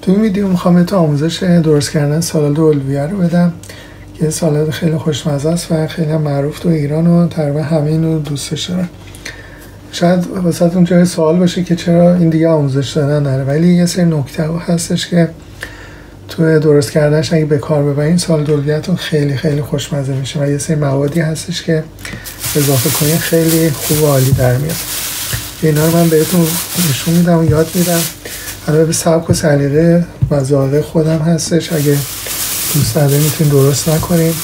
تو این ویدیو میخوام بهتون آموزش درست کردن سالاد اولویه رو بدم که سالاد خیلی خوشمزه است و خیلی معروف تو ایران و تقریبا همه اینو دوستش دارن. شاید واسهتون جای سوال باشه که چرا این دیگه آموزش دادن نره، ولی یه سری نکته هستش که تو درست کردنش اگه به کار ببرین سالاد اولویه‌تون خیلی خیلی خوشمزه میشه و یه سری موادی هستش که اضافه کنین خیلی خوب و عالی در میاد. اینا رو من بهتون نشون میدم و یاد میدم. البته به سبک و سلیقه و ذائقه خودم هستش، اگه دوست دارید میتونید درست نکنید،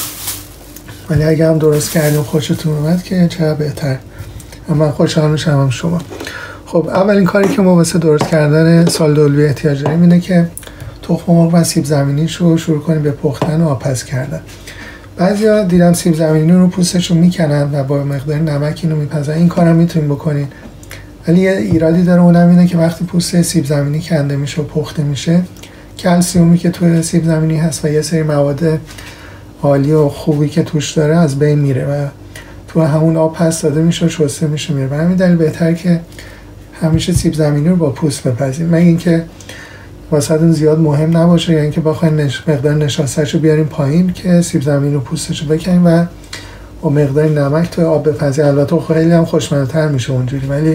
ولی اگه هم درست کردیم خوشتون اومد که چرا بهتر. من خوشحال میشم هم شما. خب اولین کاری که ما واسه درست کردن سالاد اولویه احتیاج داریم اینه که تخم مرغ و سیب زمینیش رو شروع کنیم به پختن و آبپز کردن. بعضیا دیدم سیب زمینی رو پوستش رو میکنن و با مقدار نمک اینو میپزن. این کارم میتونین بکنین، ولی یه ایرادی داره، اونم اینه که وقتی پوست سیب زمینی کنده میشه و پخته میشه، کلسیومی که توی سیب زمینی هست و یه سری مواد عالی و خوبی که توش داره از بین میره و تو همون آب پس داده میشه و شسته میشه میره. به همین دلیل بهتره که همیشه سیب زمینی رو با پوست بپزین، مگه اینکه واسهتون زیاد مهم نباشه، یعنی اینکه بخواین مقدار نشاستش رو بیاریم پایین که سیب زمینی رو پوستش رو بکنیم و با مقدار نمک توی آب بپزین. البته خیلی هم خوشمزه‌تر میشه اونجوری، ولی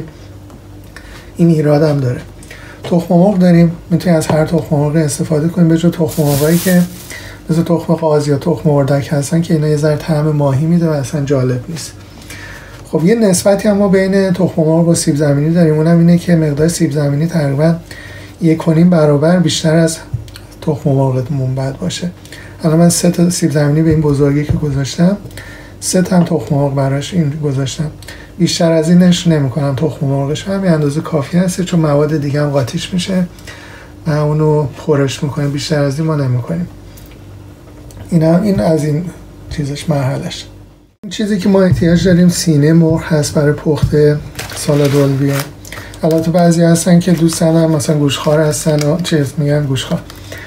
این ایراد هم داره. تخم مرغ داریم، میتونید از هر تخم مرغ استفاده کنیم به جای تخم مرغایی که مثل تخم قاز یا تخم اردک هستن که اینا یه ذره طعم ماهی میده و اصلا جالب نیست. خب یه نسبتی هم ما بین تخم مرغ و سیب زمینی داریم، اونم اینه که مقدار سیب زمینی تقریبا 1.5 برابر بیشتر از تخم مرغمون باید باشه. الان من 3 تا سیب زمینی به این بزرگی که گذاشتم، 3 تا هم تخم مرغ براش این گذاشتم. بیشتر از اینش نمی‌کنم. تخم مرغش همین اندازه کافی هست، چون مواد دیگه هم قاطیش میشه و اونو پرش می‌کنیم. بیشتر از این ما نمی‌کنیم. این از این چیزش مرحلهش. این چیزی که ما احتیاج داریم سینه مرغ هست برای پخت سالاد اولویه. البته بعضی هستن که دوست دارن مثلا گوشخوار هستن و گوشخوار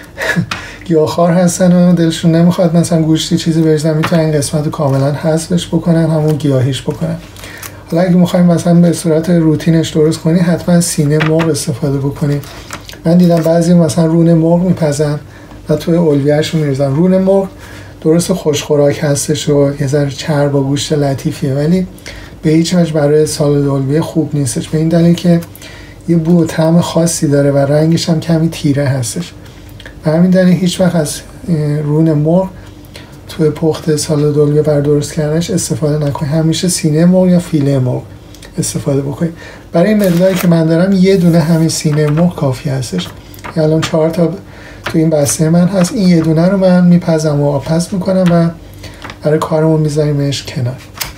گیاهخوار هستن و دلشون نمیخواد مثلا گوشتی چیزی بریزن، میتونن این قسمت رو کاملا حذفش بکنن، همون گیاهیش بکنن. حالا اگه میخوایم مثلا به صورت روتینش درست کنی، حتما سینه مرغ استفاده بکنید. من دیدم بعضی مثلا رون مرغ میپزن و توی اولویه‌اش رو میریزن. رون مرغ درست خوشخوراک هستش و یه ذره چرب و گوشت لطیفیه، ولی به هیچ وجه برای سالاد اولویه خوب نیستش، به این دلیل که یه بو و طعم خاصی داره و رنگش هم کمی تیره هستش. به همین دلیل هیچ وقت از رون مرغ توی پخت سالاد اولویه برای درست کردنش استفاده نکنید. همیشه سینه مرغ یا فیله مرغ استفاده بکنید. برای این مقداری که من دارم یه دونه همین سینه مرغ کافی هستش. الان 4 تا تو این بسته من هست. این یه دونه رو من میپزم و آبپز میکنم و برای کارمون میذاریمش کنار.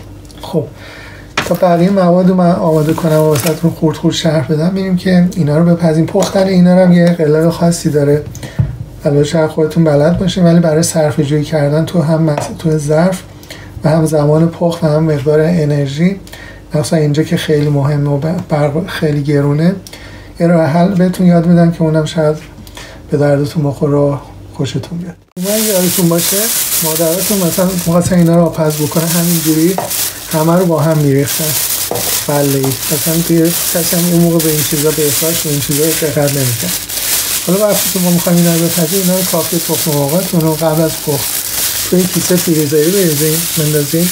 خب تا بقیه مواد رو من آماده کنم و واسهتون خورد خورد شرح بدم، میریم که اینا رو بپزیم. پختن اینا رو هم یه قلق خاصی داره، البته شاید خودتون بلد باشین، ولی برای صرفه جویی کردن تو ظرف و هم زمان پخت و هم مقدار انرژی، مثلا اینجا که خیلی مهمه و برق خیلی گرونه، یه راه حل بهتون یاد میدم که اونم شاید به دردتون بخوره و خوشتون بیاد. من یادتون باشه مادراتون مثلا می‌خواستن اینا رو آبپز بکنه، همینجوری همه رو با هم میریختن بله‌ای. مثلا کسی هم اون موقع به این چیزا به احتیاج و این چیزا دقت نمی‌کنه. حالا وقتی که ما می‌خوایم اینا رو بپزیم، اینا رو کافی تخم مرغاتون رو قبل از پخت توی کیسه فریزری بندازین،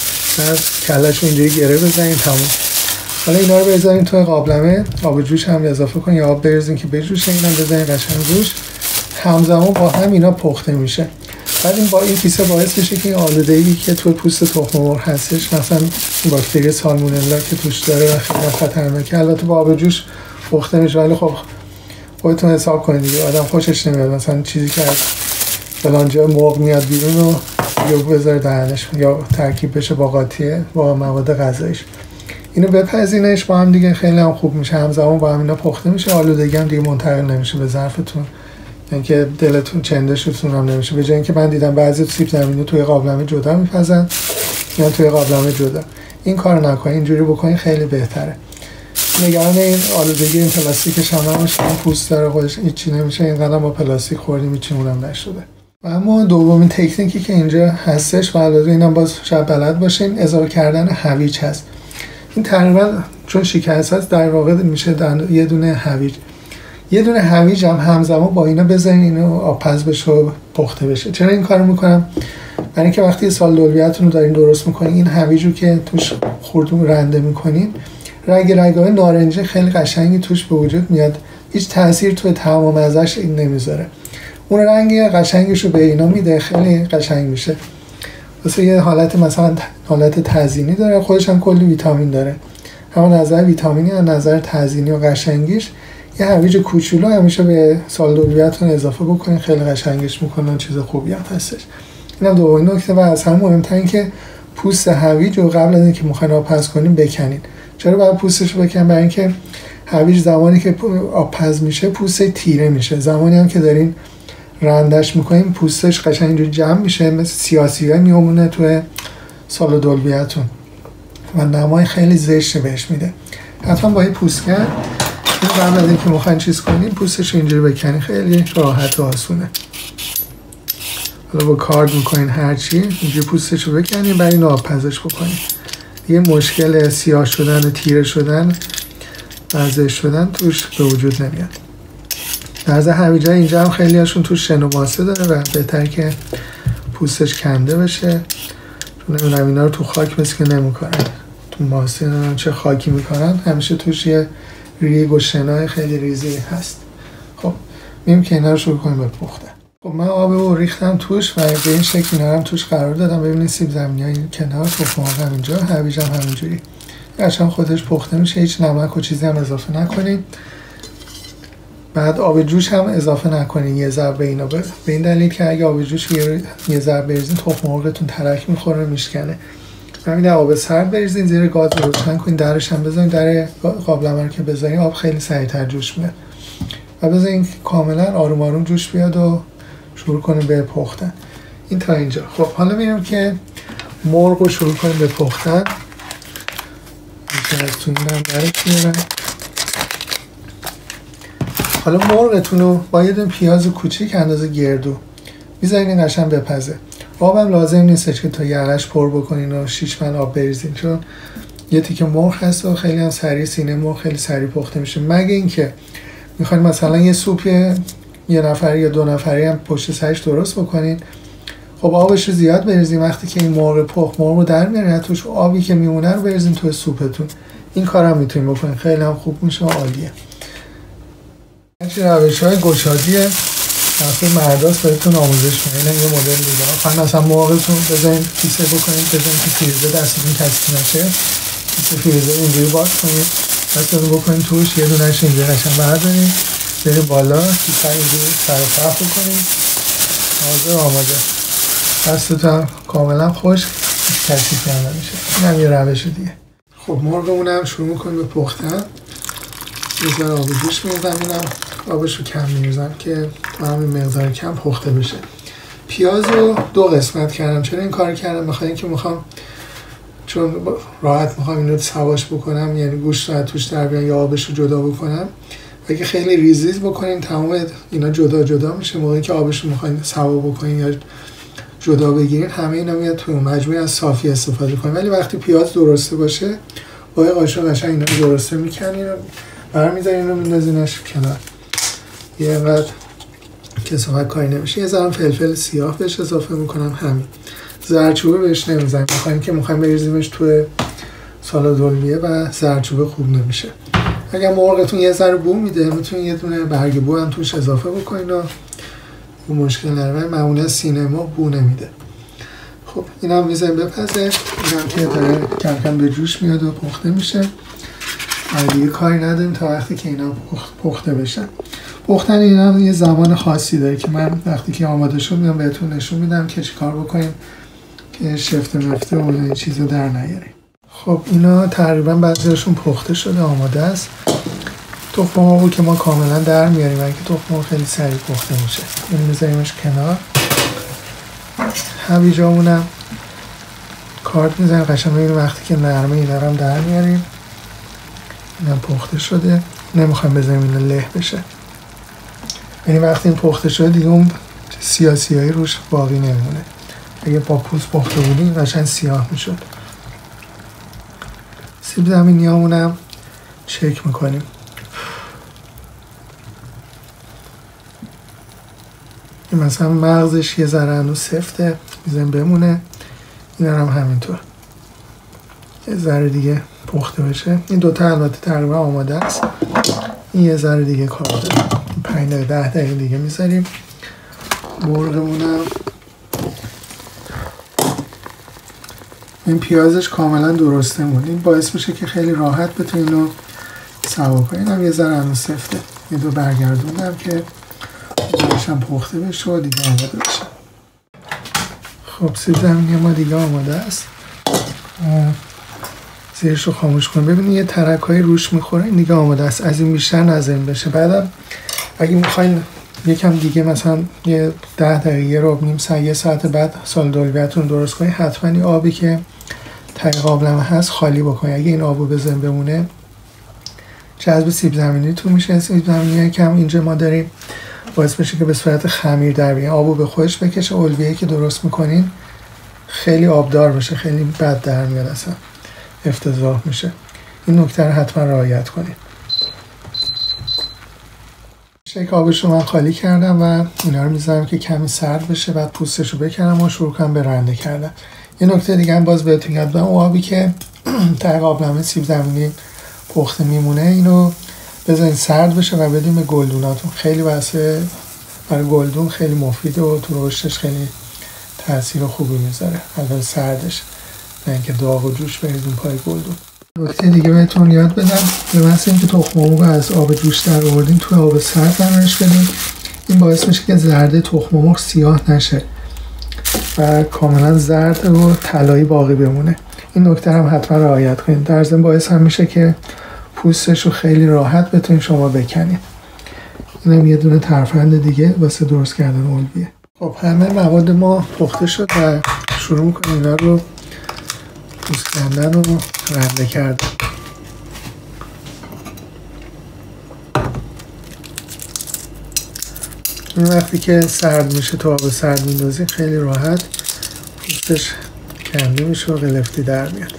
بعد کله‌شو اینجوری گره بزنین، تموم. حالا اینا رو بذارین توی قابلمه، آب جوش هم اضافه کنین یا آب بریزین که بجوشه، اینم بزنین قشنگ روش، همزمان با هم اینا پخته میشه. بعد این با این کیسه باعث میشه که این آلودگی که توی پوست تخم مرغ هستش، مثلا باکتری سالمونلا که توش داره و خیلی خطرناکه، البته با آب جوش پخته میشه، ولی خب خودتون حساب کنید دیگه، آدم خوشش نمیاد مثلا چیزی که از فلان جای مرغ میاد بیرون رو یا بذاره دهنش یا ترکیب بشه با قاطیه با مواد غذاییش. اینو بپزینش با هم دیگه، خیلی هم خوب میشه، همزمان با هم اینا پخته میشه، آلودگی هم دیگه منتقل نمیشه به ظرفتون، یعنی که دلتون چندشتون هم نمیشه. به جای اینکه من دیدم بعضی سیب زمینی توی قابلمه جدا میپزن یا توی قابلمه جدا، این کارو نکنین، اینجوری بکنین خیلی بهتره. نگران این آلودگی این پلاستیکش هم نباشید، این پوست داره خودش هیچی نمیشه، اینقدر با پلاستیک خوردیم هیچی اونم نشده. و اما دومین تکنیکی که اینجا هستش و البته اینم باز شاید بلد باشین، اضافه کردن هویج هست. این تقریبا چون شکست هست در واقع میشه یه دونه هویج یه دونه هویج هم همزمان با اینا بذارین اینو آبپز بشه و پخته بشه. چرا این کارو میکنم؟ برای اینکه وقتی سالدولویتون رو دارین درست میکنین، این هویج رو که توش خردون رنده میکنین، رگ‌های نارنجی خیلی قشنگی توش به وجود میاد، هیچ تاثیر توی طعم و مزه‌اش این نمیذاره، اون رنگ قشنگش رو به اینا میده، خیلی قشنگ میشه. واسه یه حالت مثلا حالت تزیینی داره، خودش هم کلی ویتامین داره، هم نظر ویتامینی هم نظر تزیینی و قشنگیش. یه هویج کوچولو همیشه به سالدولویتون اضافه بکنین، خیلی قشنگش میکنه، چیز خوبی هم هستش. اینم دومین نکته. و از همه مهمتر این که پوست هویج رو قبل از اینکه میخواین آبپز کنین بکنین. چرا باید پوستش رو بکنین؟ برای اینکه هویج زمانی که آبپز میشه پوست تیره میشه، زمانی هم که دارین رندش میکنین پوستش قشنگ اینجوری جمع میشه، مثل سیاسی‌ها میمونه توی سالدولویتون و نمای خیلی زشت بهش میده. حتما با این پوستکن این قبل از اینکه میخواین چیز کنین پوستش اینجوری بکنین، خیلی راحت و آسونه. حالا با کارد میکنین هرچی اینجوری پوستش رو بکنین، برای این آبپزش بکنین. یه مشکل سیاه شدن و تیره شدن و شدن توش به وجود نمیاد. بعضی هویج‌ها اینجا هم خیلی هاشون توش شن و ماسه داره و بهتر که پوستش کنده بشه، چون نمیدونم اینا رو تو خاک مثل که نمیکنن، تو ماسه نمیدونم چه خاکی میکنن، همیشه توش یه ریگ و شنای خیلی ریزی هست. خب میریم که اینا رو شروع کنیم به پختن. خب من آب رو ریختم توش و به این شکل اینا هم توش قرار دادم. ببینید سیب زمینی ها این کنار، تخم مرغ هم اینجا، هویج هم همینجوری قشنگ خودش پخته میشه، هیچ نمک و چیزی هم اضافه نکنین. بعد آب جوش هم اضافه نکنین یه ذره اینا، به این دلیل که اگه آب جوش یه ذره بریزین تخم مرغتون ترک میخوره میشکنه. همین آب سرد بریزین، زیر گاز روشن کنین، درش هم بذارین، در قابلمه رو که بذارین آب خیلی سریعتر جوش میاد و بذارین کاملا آروم آروم جوش بیاد و شروع کنیم به پختن. این تا اینجا. خب حالا میریم که مرغ رو شروع کنیم به پختن. از تو این هم درک میارم. حالا مرغتون رو با یه دونه پیاز کوچیک اندازه گردو میذارین این قشنگ بپزه. آبم لازم نیستش که تا یقش پر بکنین و 6 من آب بریزین، چون یه تیکه مرغ هست و خیلی هم سریع سینه مرغ خیلی سریع پخته میشه. مگه اینکه میخواین مثلا یه سوپ یه نفری یا 2 نفری هم پشت سرش درست بکنین، خب آبش رو زیاد بریزین، وقتی که این مرغ پخت مرغ رو در میارین توش آبی که میمونه رو بریزین توی سوپتون. این کارم میتونین بکنین، خیلی هم خوب میشه و عالیه. روش‌های گشادی واسه مرداست بهتون آموزش میدم. این یه مدل دیگه. مثلا مرغتون بزنین کیسه بکنین، بزنین که فریزر دستتون کثیف نشه، کیسه فریزر اینجوری باز کنین، دستتون بکنین توش، یه دونه‌اش اینجوری قشنگ بردارین بریم بالا، کیسه اینجوری سر و صاف بکنین، حاضر آماده. دستتون کاملا خشک، کثیف نمیشه. اینم یه روش دیگه. خب مرغمون هم شروع می‌کنیم به پختن. یه ذره آب جوش می‌ریزم، اینم آبش رو کم می‌ریزم که تو همین مقدار کم پخته بشه. پیاز رو 2 قسمت کردم. چرا این کار کردم؟ بخاطر اینکه میخوام، چون راحت میخوام اینو سواش بکنم، یعنی گوشت رو توش در بیان یا آبش رو جدا بکنم. اگه خیلی ریزیز بکنین تمام اینا جدا جدا میشه. موقعی که آبش رو میخواین سوا بکنین یا جدا بگیرین همه اینا میاد توی مجموعه از صافی استفاده کنین. ولی وقتی پیاز درسته باشه با یه قاشق قشنگ اینا رو درسته میکنین و برمی‌دارین و میندازینش کنار. یه اینقدر کثافت کاری نمیشه. یه ذره فلفل سیاه بهش اضافه میکنم، همین. زردچوبه بهش نمیزنیم، میخوایم که بریزیمش توی سالادولویه و زردچوبه خوب نمیشه. اگر مرغتون یه ذره بو میده میتونین یه دونه برگ بو هم توش اضافه بکنین و اون مشکل نداره. معمولا سینه ما بو نمیده. خب اینم میذاریم بپزه. اینم که داره کم کم به جوش میاد و پخته میشه. دیگه کاری نداریم تا وقتی که اینا پخته بشن. پختن اینا یه زمان خاصی داره که من وقتی که آماده شد میام بهتون نشون میدم که چیکار بکنیم که شفته مفته و این چیزو در نیاریم. خب اینا تقریبا بعضیشون پخته شده، آماده است. تخم مرغو که ما کاملا در میاریم، اگه تخم مرغ خیلی سریع پخته میشه. این میذاریمش کنار. هویجامونم کارت میزنیم قشنگ. این وقتی که نرمه اینا رو در میاریم. اینم پخته شده. نمیخوایم بذاریم اینا له بشه. یعنی وقتی این پخته شده دیگه اون سیاهی روش باقی نمیمونه. اگه با پوست پخته بودیم قشنگ سیاه میشد. سیب زمینیامونم چک میکنیم. مثلا مغزش یه ذره هنوز سفته، میزنیم بمونه. این هم همینطور یه ذره دیگه پخته بشه. این دوتا البته تقریبا آماده است. این یه ذره دیگه کار داره. 5 دقیقه 10 دقیقه دیگه میذاریم. مرغمونم این پیازش کاملا درسته مون. این باعث میشه که خیلی راحت بتونین رو سوا کنین. هم یه ذره هنوز سفته. یه دو برگردوندم که هم پخته بشه و دیگه آماده بشه. خب سیب زمینی ما دیگه آماده است. زیرش رو خاموش کنیم. ببینید یه ترک های روش میخوره. این دیگه آماده است. از این بیشتر نزدیم بشه. بعدم اگه میخواین یکم دیگه مثلا یه 10 دقیقه رو نیم ساعت یه ساعت بعد سالاد اولویه‌تون درست کنید، حتما این آبی که ته قابلمه هست خالی بکنید. اگه این آبو بزنین بمونه جذب سیب زمینی تو میشه. سیب زمینی کم اینجا ما داریم باعث میشه که به صورت خمیر در بیاد. آبو به خودش بکشه. اولویه‌ای که درست میکنین خیلی آبدار بشه، خیلی بد در میاد، اصلا افتضاح میشه. این نکته رو حتما رعایت کنید. شیک آبش رو من خالی کردم و اینا رو میذارم که کمی سرد بشه. بعد پوستش رو بکنم و شروع کنم به رنده کردن. یه نکته دیگه هم باز بهتون یاد بدم، آبی که ته قابلمه سیب زمینی پخته میمونه اینو بذارین سرد بشه و بدین به گلدوناتون. خیلی واسه برای گلدون خیلی مفیده و تو رشدش خیلی تاثیر خوبی میذاره. البته سردش، نه اینکه داغ و جوش بریزین پای گلدون. نکته دیگه بهتون یاد بدم، به محض اینکه تخم مرغ از آب جوش در آوردین توی آب سرد نمایش بدین. این باعث میشه که زرده تخم مرغ سیاه نشه و کاملا زرد و طلایی باقی بمونه. این نکته هم حتما رعایت کنید. در ضمن باعث هم میشه که پوستش رو خیلی راحت بتونید شما بکنید. اینم یه دونه ترفند دیگه واسه درست کردن اولویه. خب همه مواد ما پخته شد و شروع می‌کنیم اینا رو پوست کندن و رنده کردن. این وقتی که سرد میشه تو آب سرد میندازی خیلی راحت پوستش کنده میشه و قلفتی در میاد.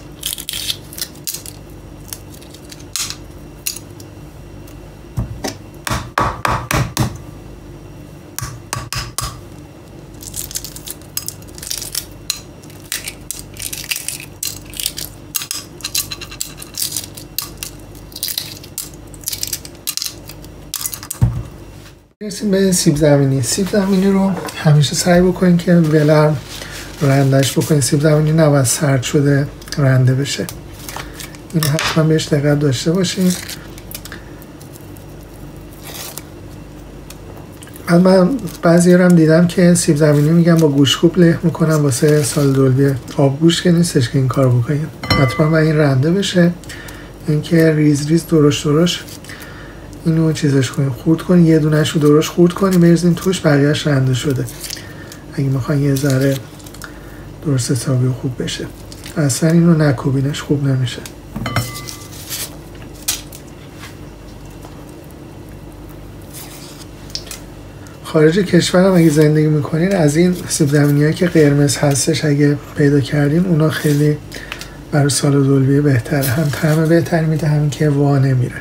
برسیم به سیب زمینی. سیب زمینی رو همیشه سعی بکنین که ولرم رندش بکنین. سیب زمینی نباید سرد شده رنده بشه. این حتما بهش دقت داشته باشین. من بعضی هم دیدم که سیب زمینی میگن با گوشتکوب له میکنن واسه سالاد اولویه. آبگوشت که نیستش که این کار بکنین. حتما باید این رنده بشه. اینکه ریز ریز درشت اینو چیزش کنیم، خورد کنیم، یه دونه‌ش رو درست خورد کنیم بریزیم توش، بقیه‌اش رنده شده. اگه میخواین یه ذره درست حسابی و خوب بشه، اصلا اینو نکوبینش، خوب نمیشه. خارج کشورم اگه زندگی میکنین از این سیب زمینی‌هایی که قرمز هستش اگه پیدا کردین، اونا خیلی برای سالاد اولویه بهتره. هم طعم بهتری میده، همین که وا نمیره.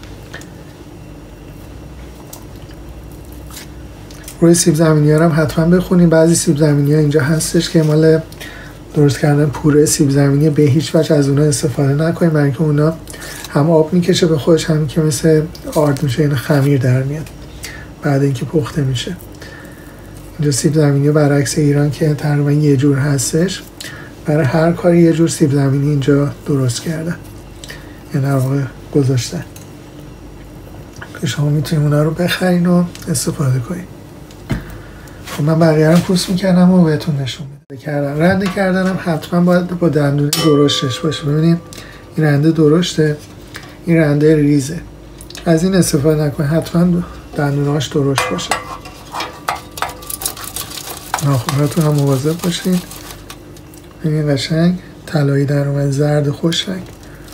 روی سیب زمینی‌ها هم حتما بخونین. بعضی سیب زمینی‌ها اینجا هستش که مال درست کردن پوره سیب زمینی، به هیچ وجه از اونها استفاده نکنین، برای اینکه اونا هم آب میکشه به خودش، هم که مثل آرد میشه، این خمیر در میاد بعد اینکه پخته میشه. اینجا سیب زمینی برعکس ایران که تقریبا یه جور هستش، برای هر کاری یه جور سیب زمینی اینجا درست کردن، یعنی در واقع گذاشتن که شما میتونید اونا رو بخرین و استفاده کنین. خب من بقیه رو پوست میکردم و بهتون نشون میدم. رنده کردنم حتما باید با دندون درشتش باشه. ببینید این رنده درشته، این رنده ریزه. از این استفاده نکنید، حتما دندوناش درشت باشه. ناخناتون هم مواظب باشین. این قشنگ طلایی در اومد، زرد خوش رنگ.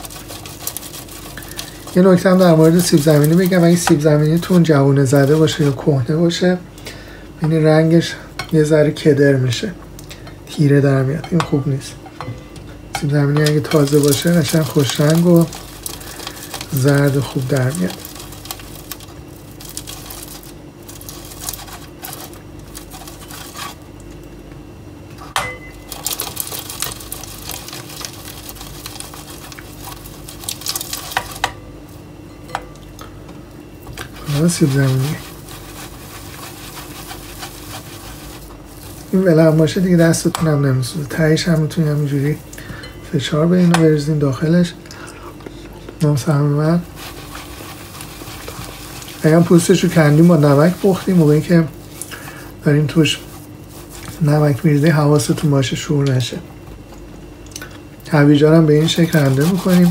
یه نکته هم در مورد سیب زمینی بگم، اگه سیب زمینیتون جوونه زده باشه یا کهنه باشه، این رنگش یه ذره کدر میشه، تیره در میاد، این خوب نیست. سیب زمینی اگه تازه باشه قشنگ خوش رنگ و زرد خوب در میاد. سیب زمینی. این ولرم باشه دیگه دستتون هم نمیسوزه. تهش هم میتونی همینجوری فشار به اینو بریزین داخلش. مثلا من اگه پوستش رو کندیم با نمک بختیم، موقعی که داریم توش نمک میریزیم حواستون باشه شور نشه. هویجا هم به این شکل رنده میکنیم.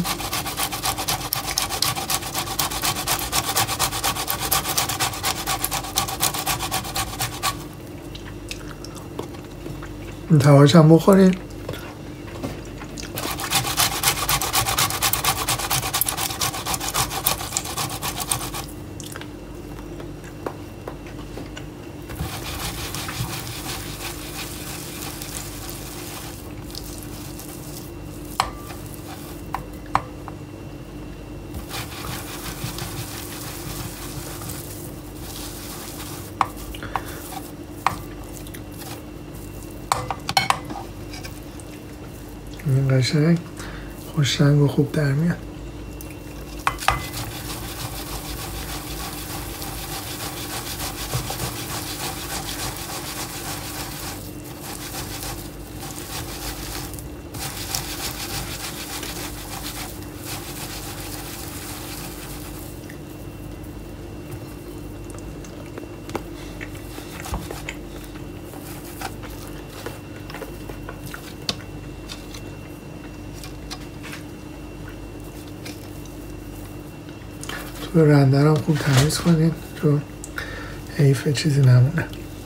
تواش هم بخوریم. این قشنگ خوش رنگ و خوب در میاد. تو رنده هم خوب تمیز کنین تو حیف چیزی نمونه.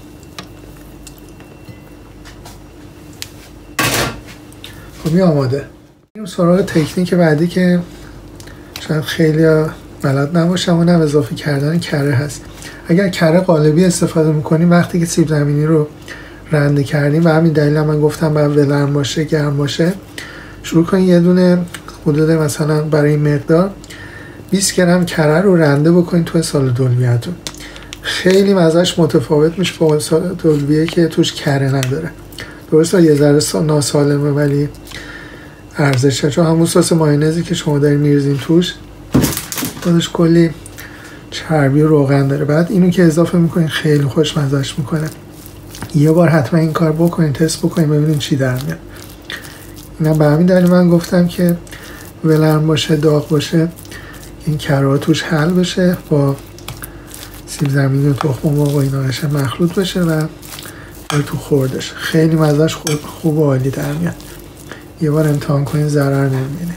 خب این آماده. این سراغ تکنیک بعدی که شاید خیلی بلد نباشم و هم اضافه کردن کره هست. اگر کره قالبی استفاده میکنیم وقتی که سیب زمینی رو رنده کردیم و همین دلیل هم من گفتم باید ولرم باشه گرم باشه، شروع کنین یه دونه حدود مثلا برای این مقدار 20 گرم کره رو رنده بکنید توی سالادولویتون. خیلی مزهش متفاوت میشه با سالادولویه که توش کره نداره. درسته یه ذره ناسالمه ولی ارزشه، چون همون سس مایونزی که شما دارین میریزین توش خودش کلی چربی و روغن داره. بعد اینو که اضافه میکنین خیلی خوش مزهش میکنه. یه بار حتما این کار بکنین، تست بکنین ببینین چی در میاد. اینا به همین دلیل من گفتم که ولرم باشه داغ باشه این کره توش حل بشه با سیب زمینی و تخم مرغ و اینا قشنگ مخلوط بشه و تو خوردش خیلی مزهش خوب و عالی در میاد. یه بار امتحان کنین ضرر نمیبینه.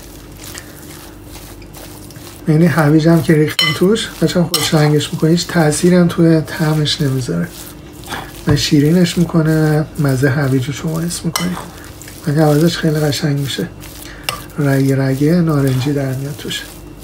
یعنی هویج هم که ریختیم توش قشنگ خوش رنگش میکنه، هیچ تأثیری هم توی طعمش نمیذاره، نه شیرینش میکنه، مزه هویج رو شما حس میکنید. یعنی عوضش خیلی قشنگ میشه، رگه رگه نارنجی در میاد توش.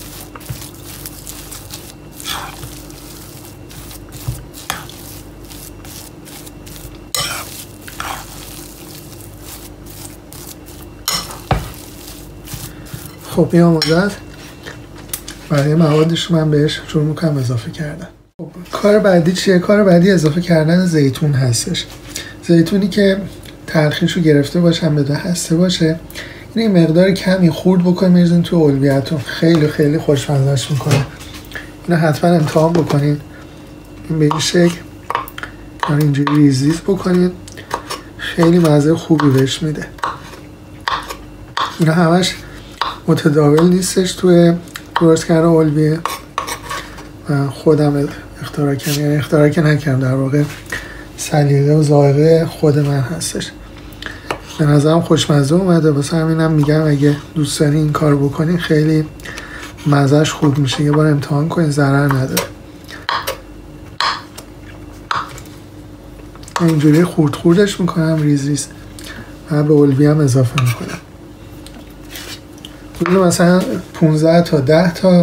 خب این آماده. برای موادش من بهش شروع میکنم اضافه کردن. خب کار بعدی چیه؟ کار بعدی اضافه کردن زیتون هستش. زیتونی که تلخیش رو گرفته باشه، هم بده هسته باشه، این مقدار کمی خورد بکنید میریزین تو اولویتون، خیلی خیلی خوشمزه‌اش میکنه. اینو حتما امتحان بکنید. این به این شکل اینجوری ریز بکنید، خیلی مزه خوبی بهش میده. اینا همش متداول نیستش توی درست کردن اولویه و خودم اختراع کردم، یعنی اختراع که نکردم، در واقع سلیقه و ذائقه خود من هستش. به نظرم خوشمزه اومده، واسه همینم میگم اگه دوست دارین این کار بکنین خیلی مزهش خوب میشه. یه بار امتحان کنین، ضرر نداره. اینجوری خورد خوردش میکنم ریز ریز و به اولویه هم اضافه میکنم. مثلا 15 تا 10 تا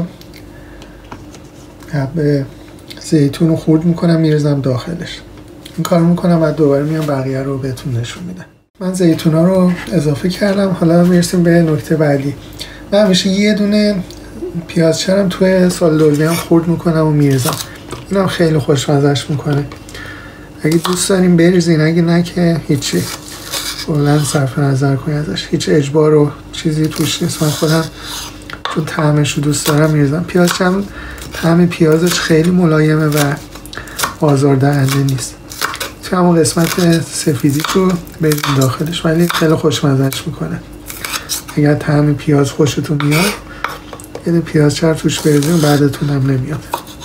حبه زیتون رو خورد میکنم میریزم داخلش. این کار میکنم و دوباره میام بقیه رو بهتون نشون میدم. من زیتون ها رو اضافه کردم. حالا میرسیم به نکته بعدی. من همیشه یه دونه پیاز چرم توی سالادولویه هم خورد میکنم و میریزم. اینم خیلی خوشمزه‌اش میکنه. اگه دوست داریم بریزین، اگه نه که هیچی، کلاً صرف نظر کنید ازش. هیچ اجبار و چیزی توش نیست. من خودم چون طعمش رو دوست دارم میریزم. پیاز هم طعم پیازش خیلی ملایمه و آزاردهنده نیست. تو همون قسمت سفیدی رو بریزیم داخلش، ولی خیلی خوشمزهش میکنه. اگر طعم پیاز خوشتون میاد یه پیاز چر توش بریزیم، بعدتون هم نمیاد،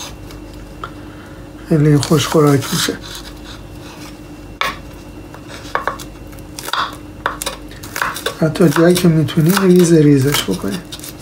خیلی خوش خوراک میشه. حتی جایی که میتونیم ریزش بکنیم.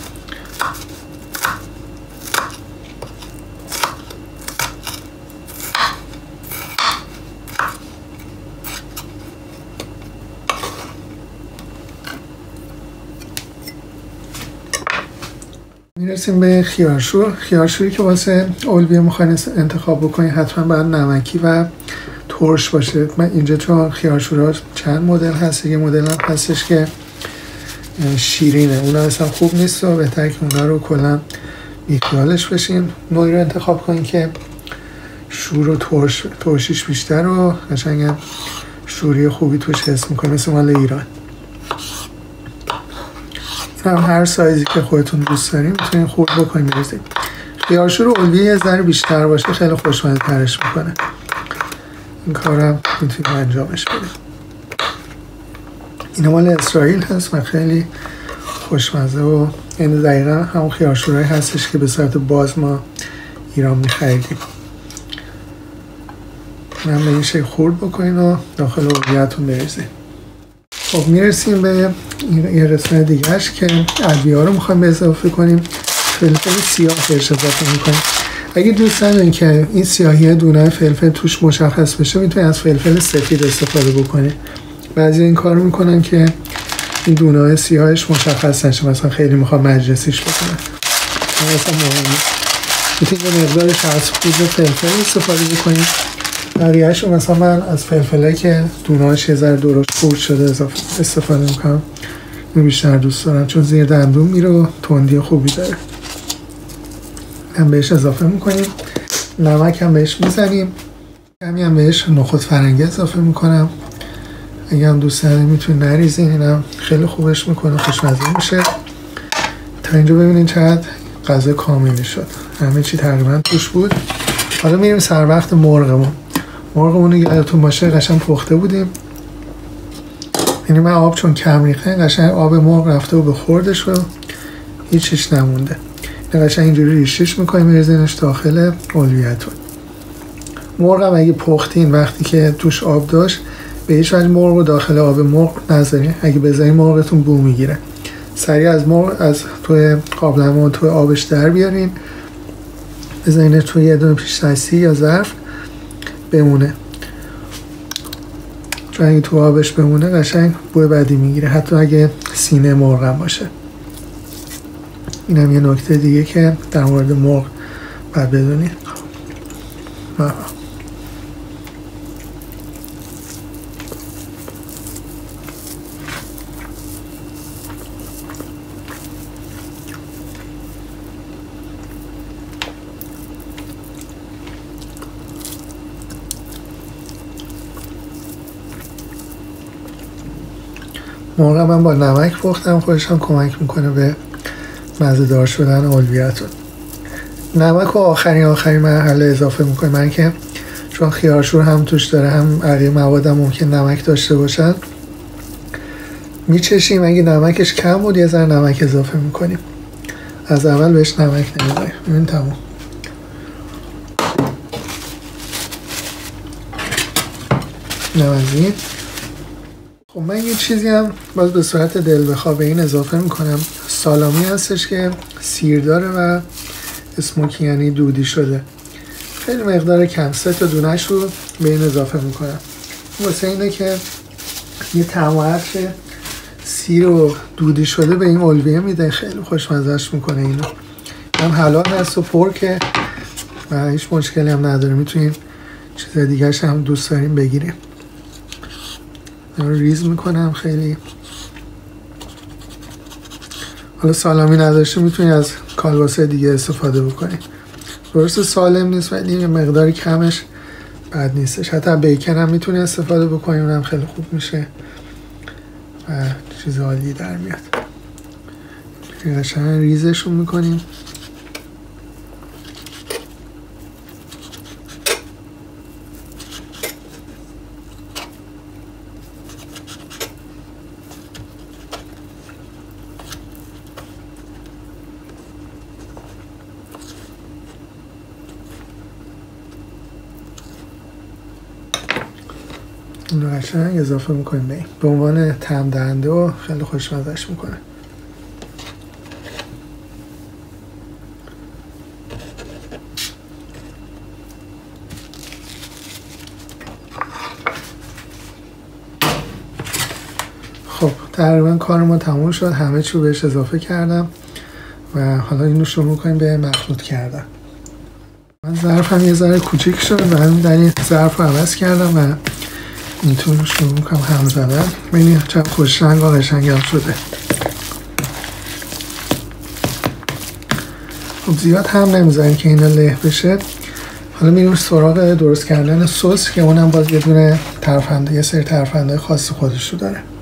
میرسیم به خیارشور. خیارشوری که واسه اولویه میخواین انتخاب بکنید حتما باید نمکی و ترش باشه. من اینجا تو خیارشورها چند مدل هست، یه مدل هم هستش که شیرینه، اونا اصلا خوب نیست و بهتر که اونا رو کلا بیخیالش بشین. نوعی رو انتخاب کنین که شور و ترشیش بیشتر و قشنگ شوری خوبی توش حس میکنه، مثل مال ایران. هم هر سایزی که خودتون دوست دارین میتونین خورد بکنین بریزین. خیارشور اولویه یه ذره بیشتر باشه خیلی خوشمزه ترش میکنه. این کارم میتونیم انجامش بدیم. این مال اسرائیل هست و خیلی خوشمزه و این دقیقا همون خیارشورایی هستش که به صورت باز ما ایران میخریدیم. من به این شکل خورد بکنین و داخل اولویه‌تون بریزین. خب میرسیم به یه قسمت دیگهش که ادویه ها رو میخوایم به اضافه کنیم. فلفل سیاه بهش اضافه میکنیم. اگه دوست دارین که این سیاهی دونه فلفل توش مشخص بشه میتونید از فلفل سفید استفاده بکنید. بعضی این کار میکنن که این دونه های سیاهش مشخص نشه، مثلا خیلی میخوام مجلسیش بکنن، مثلا مهم نیست. میتونید به مقدارش از خود فلفل استفاده بکنید. بقیه‌اش رو مثلا من از فلفلایی که دونه‌اش یه ذره درشت خورد شده استفاده میکنم. من بیشتر دوست دارم چون زیر دندون میره و تندی خوبی داره. هم بهش اضافه میکنیم. نمک هم بهش میزنیم. کمی هم بهش نخود فرنگی اضافه میکنم. اگه هم دوست دارید میتونید نریزین، اینم خیلی خوبش میکنه، خوشمزه میشه. تا اینجا ببینید چقدر غذا کاملی شد، همه چی تقریبا توش بود. حالا میریم سر وقت مرغمون. مرغمون یادتون باشه قشنگ پخته بودیم. یعنی من آب چون کم ریخته قشنگ آب مرغ رفته و به خوردش و هیچیش نمونده. این قشنگ اینجوری ریشش میکنیم میرزینش داخل اولویه‌تون. مرغ هم اگه پختین وقتی که توش آب داشت به هیچ وجه مرغ رو داخل آب مرغ نذارین. اگه بذارین مرغتون بو میگیره. سریع از مرغ از توی قابلمه توی آبش در بیارین، بذارین توی یه دونه پیش دستی یا ظرف بمونه. چون اگه تو آبش بمونه قشنگ بوی بدی میگیره، حتی اگه سینه مرغ هم باشه. اینم یه نکته دیگه که در مورد مرغ باید بدونید. مرغ من با نمک پختم، خودش هم کمک میکنه به مزه دار شدن اولویه‌تون. نمک رو آخرین مرحله اضافه میکنه. من که چون خیارشور هم توش داره هم بقیه مواد هم ممکن نمک داشته باشن میچشیم. اگه نمکش کم بود یه ذره نمک اضافه میکنیم. از اول بهش نمک نمیذاریم. این تموم. نمازین. خب من یه چیزی هم باز به صورت دل بخواه به این اضافه میکنم. سالامی هستش که سیر داره و اسموکی یعنی دودی شده. خیلی مقدار کم، 3 تا دونش رو به این اضافه میکنم واسه اینه که یه طعم و عطر سیر و دودی شده به این اولویه میده، خیلی خوشمزهش میکنه. اینو هم حلال هست و پرکه و هیچ مشکلی هم نداره. میتونیم چیز دیگه هم دوست داریم بگیریم. ریز میکنم خیلی. حالا سالامی نداشته میتونی از کالباسه دیگه استفاده بکنی. درسته سالم نیست ولی مقداری کمش بد نیستش. حتی بیکن هم میتونی استفاده بکنی، اونم خیلی خوب میشه و چیز عالی در میاد. قشنگ ریزشون میکنیم. اینو قشنگ اضافه میکنیم به عنوان طعم دهنده و خیلی خوشمزه‌اش میکنه. خب تقریبا کار ما تموم شد، همه چی رو بهش اضافه کردم و حالا اینو شروع میکنیم به مخلوط کردن. من ظرفم یه ذره کوچیک شد و همین در این ظرف رو عوض کردم و اینطور شروع میکنم هم زدن. ببینید چقدر خوش رنگ و قشنگم شده. خب زیاد هم نمیذاریم که اینا له بشه. حالا میریم سراغ درست کردن سس که اونم باز یه دونه ترفنده، یه سری ترفنده خاص خودش رو داره.